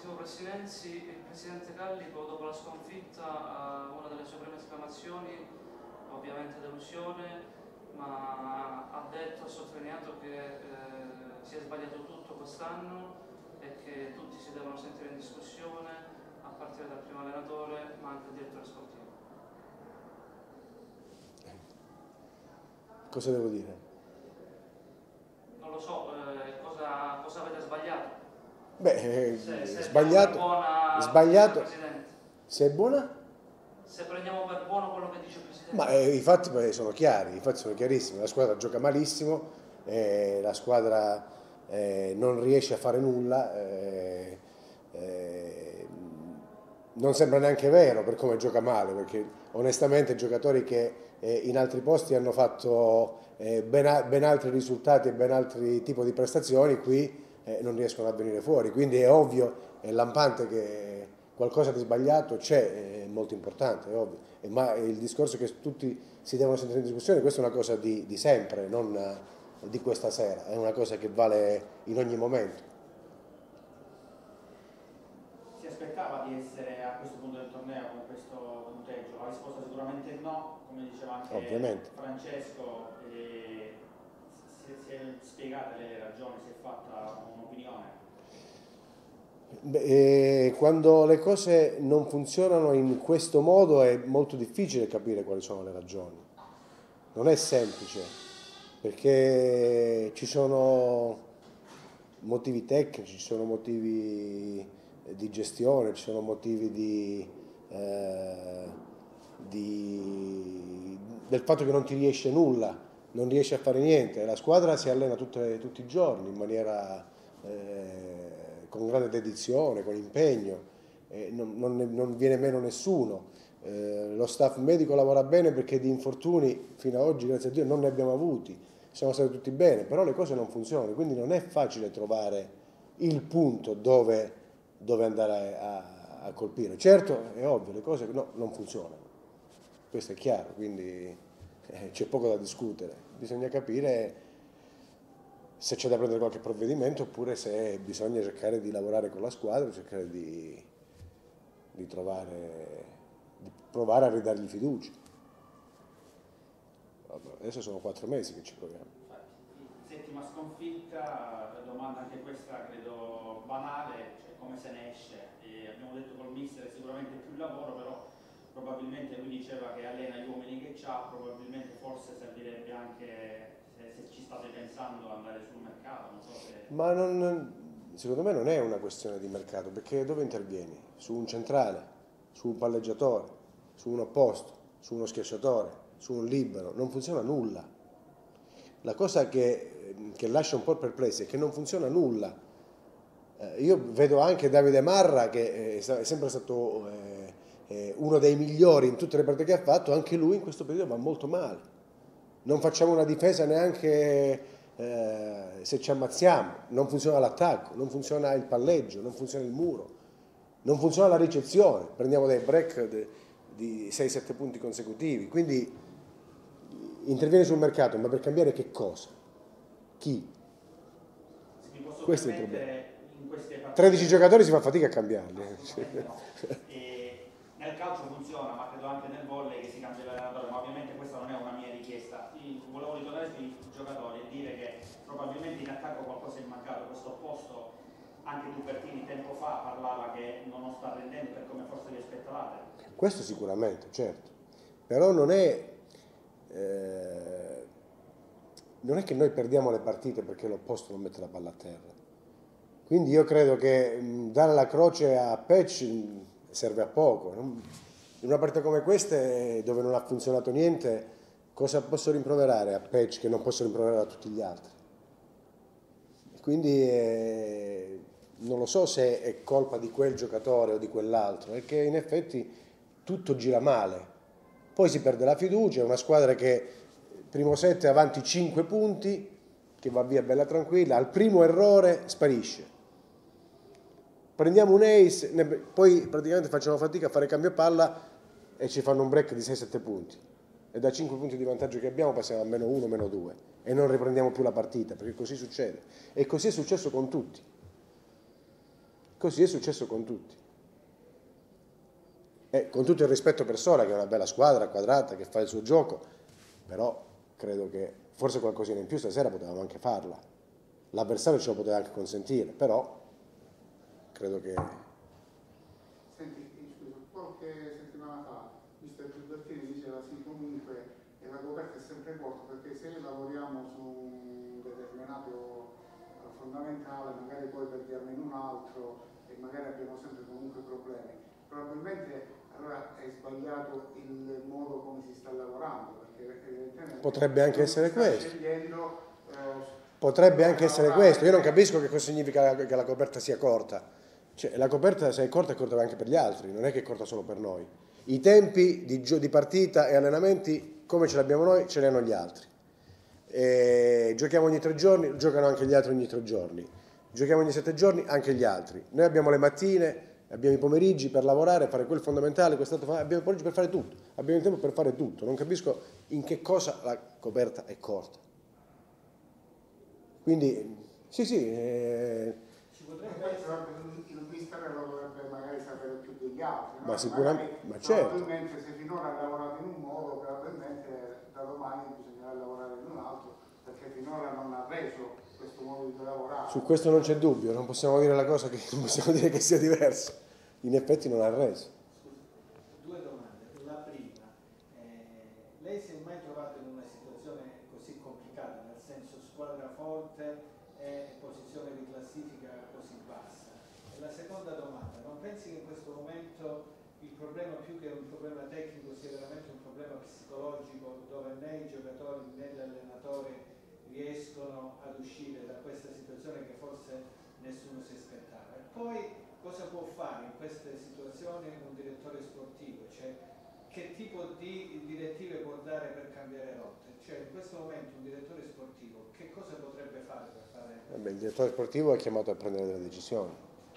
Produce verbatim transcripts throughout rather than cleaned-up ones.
ultimo Presidenzi, il Presidente Callipo dopo la sconfitta una delle sue prime esclamazioni, ovviamente delusione, ma ha detto, ha sottolineato che eh, si è sbagliato tutto quest'anno e che tutti si devono sentire in discussione, a partire dal primo allenatore ma anche il direttore sportivo. Cosa devo dire? Non lo so, eh, cosa, cosa avete sbagliato? Beh, se, se sbagliato, buona, sbagliato, Presidente. se è buona? Se prendiamo per buono quello che dice il Presidente. Ma eh, i fatti beh, sono chiari, i fatti sono chiarissimi, la squadra gioca malissimo, eh, la squadra eh, non riesce a fare nulla, eh, eh, non sembra neanche vero per come gioca male, perché onestamente giocatori che eh, in altri posti hanno fatto eh, ben, ben altri risultati e ben altri tipi di prestazioni, qui eh, non riescono a venire fuori, quindi è ovvio, è lampante che qualcosa di sbagliato c'è, è molto importante, è ovvio, e ma il discorso che tutti si devono sentire in discussione, questa è una cosa di, di sempre, non di questa sera, è una cosa che vale in ogni momento. Si aspettava di essere a questo punto del torneo con questo punteggio? La risposta sicuramente no, come diceva anche Ovviamente. Francesco, eh, si, si è spiegate le ragioni, si è fatta un'opinione? Beh, quando le cose non funzionano in questo modo è molto difficile capire quali sono le ragioni, non è semplice, perché ci sono motivi tecnici, ci sono motivi di gestione, ci sono motivi di, eh, di, del fatto che non ti riesce nulla, non riesci a fare niente. La squadra si allena tutte, tutti i giorni in maniera eh, con grande dedizione, con impegno, eh, non, non, non viene meno nessuno. Eh, lo staff medico lavora bene perché di infortuni fino ad oggi, grazie a Dio, non ne abbiamo avuti, siamo stati tutti bene, però le cose non funzionano, quindi non è facile trovare il punto dove, dove andare a, a colpire. Certo, è ovvio, le cose no, non funzionano, questo è chiaro, quindi eh, c'è poco da discutere, bisogna capire se c'è da prendere qualche provvedimento oppure se bisogna cercare di lavorare con la squadra, cercare di, di trovare, di provare a ridargli fiducia. Adesso sono quattro mesi che ci proviamo. Settima sconfitta, domanda anche questa credo banale, cioè come se ne esce? E abbiamo detto col mister sicuramente più lavoro, però probabilmente lui diceva che allena gli uomini che c'ha, probabilmente forse servirebbe anche, se, se ci state pensando, andare sul mercato, non so se... Ma non, secondo me non è una questione di mercato, perché dove intervieni? Su un centrale, su un palleggiatore, su un opposto, su uno schiacciatore, su un libero, non funziona nulla. La cosa che, che lascia un po' perplessi è che non funziona nulla. Eh, io vedo anche Davide Marra, che è sempre stato eh, eh, uno dei migliori in tutte le partite che ha fatto, anche lui in questo periodo va molto male. Non facciamo una difesa neanche eh, se ci ammazziamo, non funziona l'attacco, non funziona il palleggio, non funziona il muro, non funziona la ricezione, prendiamo dei break de, di sei sette punti consecutivi, quindi interviene sul mercato, ma per cambiare che cosa? Chi? Questo è il problema. tredici giocatori si fa fatica a cambiarli. No. E nel calcio funziona, ma credo anche nel volley che si cambia l'allenatore, ma ovviamente questa non è una mia richiesta. Io volevo ritornare sui giocatori e dire che probabilmente in attacco qualcosa è mancato. Questo opposto, anche tu Bertini tempo fa parlava che non lo sta rendendo per come forse vi aspettavate. Questo sicuramente, certo, però non è, eh, non è che noi perdiamo le partite perché l'opposto non mette la palla a terra. Quindi io credo che mh, dare la croce a Pec mh, serve a poco. Non, in una partita come questa, dove non ha funzionato niente, cosa posso rimproverare a Pec che non posso rimproverare a tutti gli altri? Quindi eh, non lo so se è colpa di quel giocatore o di quell'altro, è che in effetti tutto gira male. Poi si perde la fiducia, è una squadra che primo set è avanti cinque punti, che va via bella tranquilla, al primo errore sparisce. Prendiamo un ace, poi praticamente facciamo fatica a fare cambio palla e ci fanno un break di sei sette punti. E da cinque punti di vantaggio che abbiamo passiamo a meno uno, meno due e non riprendiamo più la partita, perché così succede. E così è successo con tutti. così è successo con tutti. E con tutto il rispetto per Sola, che è una bella squadra, quadrata, che fa il suo gioco, però credo che forse qualcosina in più stasera potevamo anche farla. L'avversario ce lo poteva anche consentire, però credo che... Senti, scusa, qualche settimana fa mister Giubertini diceva sì, comunque la coperta è sempre corta, perché se lavoriamo su un determinato fondamentale, magari poi perdiamo in un altro e magari abbiamo sempre comunque problemi. Probabilmente allora è sbagliato il modo come si sta lavorando, perché evidentemente potrebbe anche essere questo. Scegliendo, eh, potrebbe anche essere questo. Io non capisco che cosa significa che la coperta sia corta. Cioè, la coperta, se è corta, è corta anche per gli altri, non è che è corta solo per noi. I tempi di, di partita e allenamenti, come ce l'abbiamo noi, ce li hanno gli altri. E giochiamo ogni tre giorni, giocano anche gli altri ogni tre giorni. Giochiamo ogni sette giorni, anche gli altri. Noi abbiamo le mattine, abbiamo i pomeriggi per lavorare, fare quel fondamentale, quest'altro, abbiamo i pomeriggi per fare tutto. Abbiamo il tempo per fare tutto. Non capisco in che cosa la coperta è corta. Quindi, sì, sì... Eh, il mister lo dovrebbe magari sapere più degli altri, no? Ma sicuramente, ma certo. Probabilmente se finora ha lavorato in un modo, probabilmente da domani bisognerà lavorare in un altro, perché finora non ha reso questo modo di lavorare. Su questo non c'è dubbio, non possiamo dire la cosa che non possiamo dire che sia diverso. In effetti non ha reso. Due domande. La prima, eh, lei si è mai trovato in una situazione così complicata, nel senso squadra forte e posizione di classifica così bassa? E la seconda domanda, non pensi che in questo momento il problema più che un problema tecnico sia veramente un problema psicologico, dove né i giocatori né gli allenatori riescono ad uscire da questa situazione che forse nessuno si aspettava? E poi cosa può fare in queste situazioni un direttore sportivo? Cioè, che tipo di direttive può dare per cambiare rotte? Cioè, in questo momento un direttore sportivo che cosa potrebbe fare per fare? Beh, il direttore sportivo è chiamato a prendere delle decisioni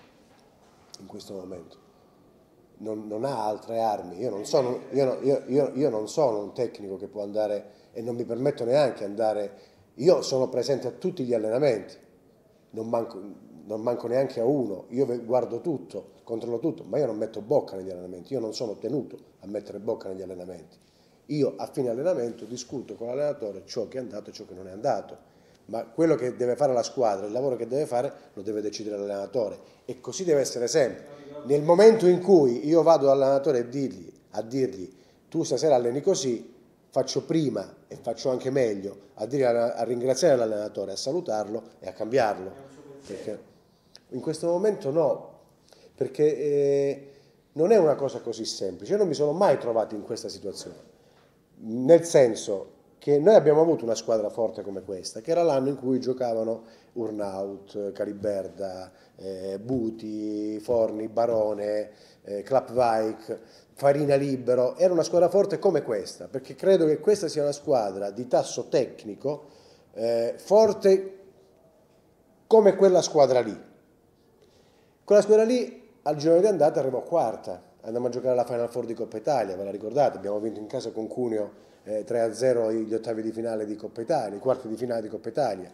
in questo momento. Non, non ha altre armi. Io non, sono, io, io, io, io non sono un tecnico che può andare, e non mi permetto neanche andare. Io sono presente a tutti gli allenamenti, non manco, non manco neanche a uno. Io guardo tutto, controllo tutto, ma io non metto bocca negli allenamenti. Io non sono tenuto a mettere bocca negli allenamenti. Io a fine allenamento discuto con l'allenatore ciò che è andato e ciò che non è andato. Ma quello che deve fare la squadra, il lavoro che deve fare, lo deve decidere l'allenatore. E così deve essere sempre. Nel momento in cui io vado dall'allenatore a dirgli, a dirgli tu stasera alleni così, faccio prima e faccio anche meglio a, dire, a ringraziare l'allenatore, a salutarlo e a cambiarlo. Perché in questo momento no, perché eh, non è una cosa così semplice. Io non mi sono mai trovato in questa situazione. Nel senso che noi abbiamo avuto una squadra forte come questa, che era l'anno in cui giocavano Urnaut, Caliberda, eh, Buti, Forni, Barone, eh, Klapwijk, Farina libero. Era una squadra forte come questa, perché credo che questa sia una squadra di tasso tecnico eh, forte come quella squadra lì. Quella squadra lì al girone di andata arrivò quarta, andammo a giocare alla Final Four di Coppa Italia, ve la ricordate? Abbiamo vinto in casa con Cuneo eh, tre a zero gli ottavi di finale di Coppa Italia, i quarti di finale di Coppa Italia.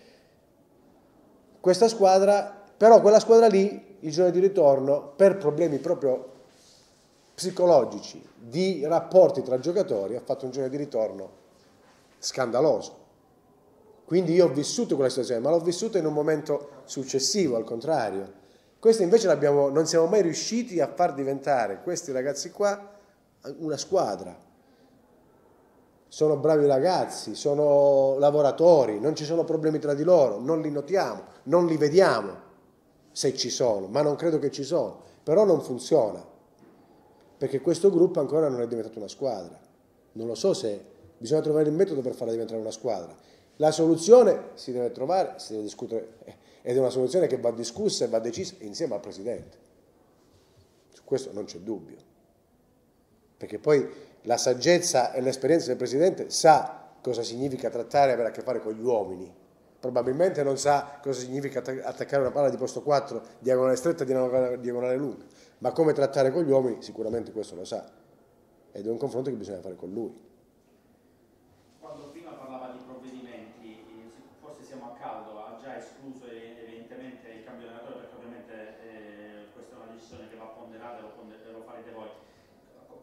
Questa squadra, però quella squadra lì, il giorno di ritorno, per problemi proprio psicologici, di rapporti tra giocatori, ha fatto un giorno di ritorno scandaloso. Quindi io ho vissuto quella situazione, ma l'ho vissuta in un momento successivo, al contrario. Questa invece l'abbiamo, non siamo mai riusciti a far diventare questi ragazzi qua una squadra. Sono bravi ragazzi, sono lavoratori, non ci sono problemi tra di loro, non li notiamo, non li vediamo se ci sono, ma non credo che ci sono. Però non funziona, perché questo gruppo ancora non è diventato una squadra. Non lo so se bisogna trovare il metodo per farla diventare una squadra. La soluzione si deve trovare, si deve discutere, ed è una soluzione che va discussa e va decisa insieme al Presidente. Su questo non c'è dubbio. Perché poi la saggezza e l'esperienza del Presidente sa cosa significa trattare e avere a che fare con gli uomini. Probabilmente non sa cosa significa attaccare una palla di posto quattro, diagonale stretta e diagonale lunga. Ma come trattare con gli uomini sicuramente questo lo sa. Ed è un confronto che bisogna fare con lui. Quando prima parlava di provvedimenti, forse siamo a caldo, ha già escluso evidentemente il cambio di allenatore, perché ovviamente eh,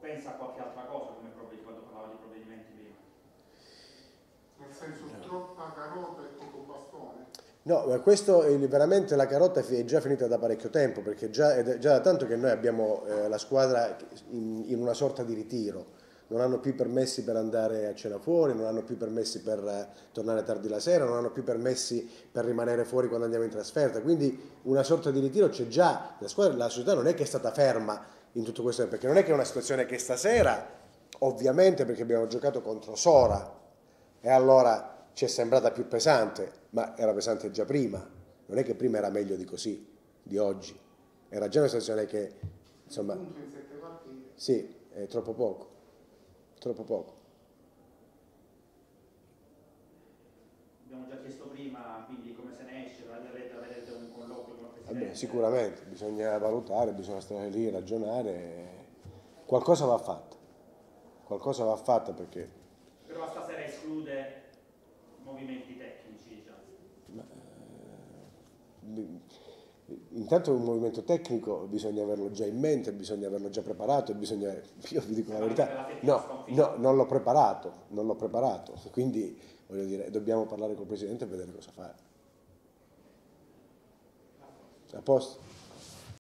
pensa a qualche altra cosa come quando parlava di provvedimenti prima? Nel senso, troppa carota e poco bastone? No, ma questo è veramente la carota è già finita da parecchio tempo, perché già, è già da tanto che noi abbiamo eh, la squadra in, in una sorta di ritiro. Non hanno più permessi per andare a cena fuori, non hanno più permessi per eh, tornare tardi la sera, non hanno più permessi per rimanere fuori quando andiamo in trasferta, quindi una sorta di ritiro c'è già. La, squadra, la società non è che è stata ferma in tutto questo, perché non è che è una situazione che stasera, ovviamente perché abbiamo giocato contro Sora e allora ci è sembrata più pesante, ma era pesante già prima, non è che prima era meglio di così, di oggi, era già una situazione che, insomma, Un punto in sette partite. sì, è troppo poco, troppo poco. Abbiamo già chiesto prima, quindi come se ne esce, avrete, avrete un colloquio con il Presidente? Vabbè, sicuramente, bisogna valutare, bisogna stare lì, ragionare, qualcosa va fatto, qualcosa va fatto perché... Però stasera esclude movimenti tecnici, diciamo. Ma, eh, intanto un movimento tecnico bisogna averlo già in mente, bisogna averlo già preparato e bisogna, io vi dico la verità, no, no, non l'ho preparato, non l'ho preparato, quindi voglio dire, dobbiamo parlare col Presidente e vedere cosa fare. A posto?